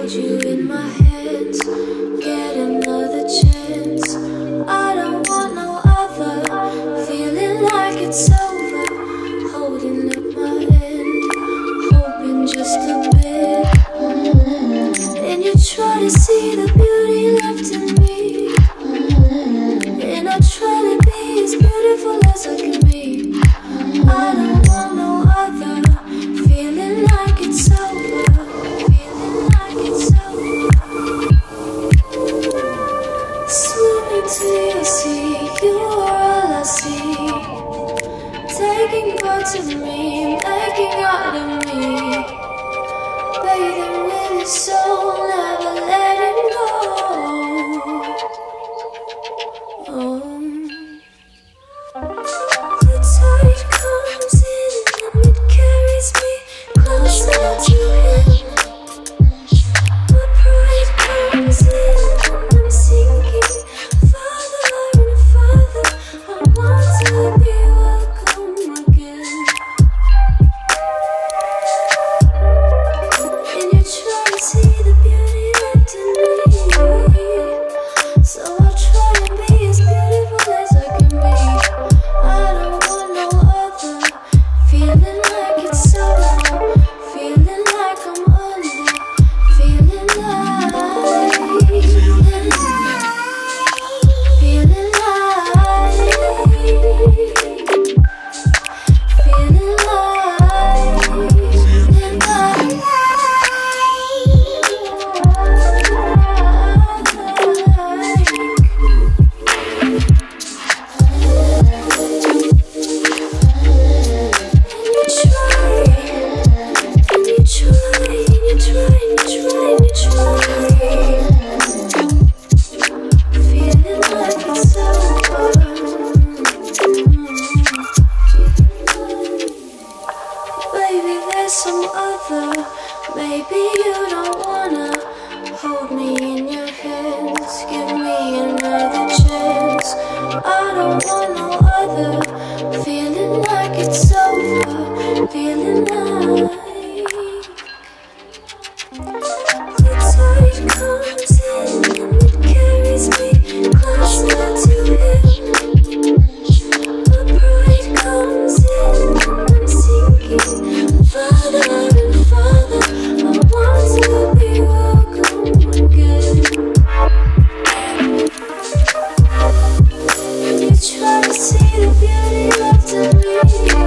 hold you in my hands, get another chance. I don't want no other, feeling like it's over, holding up my end, hoping just a bit. And you try to see the beauty left in me, and I try to be as beautiful as I can be. I don't want no other, feeling like it's over, feeling like it's over. Swimming to your sea, you are all I see, taking parts of me, making art of me, bathing with your soul, never letting go. Oh. The tide comes in and it carries me closer to him. My pride comes in and I'm sinking farther and farther. I want to be welcome again. And you try to see the beauty left in me, so I'll try and be as beautiful as I can be. I don't want no other, feeling like it's over, feeling like I'm under, feeling like, feeling like, feeling like, feeling some other. Maybe you don't wanna hold me in your hands, give me another chance. I don't want no other, feeling like it's over, feeling like the tide comes in and it carries me closer to him. My pride comes in and I'm sinking farther and farther. I want to be welcome again. And you try to see the beauty left in me,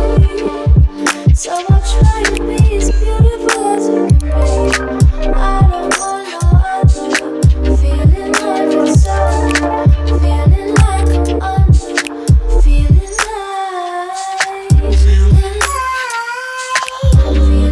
so I'll try to be as beautiful as I can be. I don't want no other, feeling like it's over, feeling like I'm under, feeling like, feeling like, feeling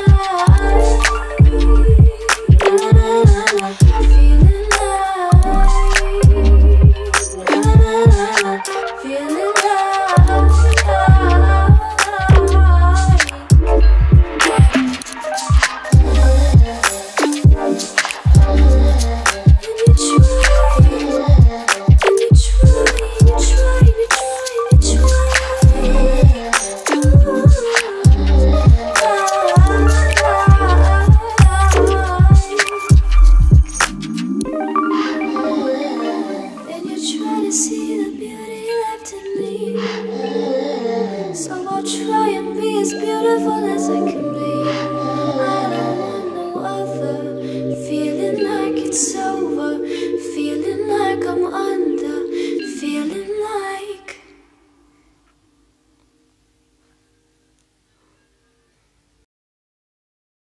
see the beauty left in me, so I'll try and be as beautiful as I can be. I don't want no other, feeling like it's so